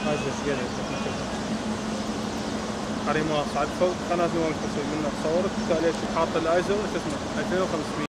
هاي زين هذه ما صعد فوق قناة نواف الحسين منها صورت، تالي حاط الايزو شو اسمه 2500.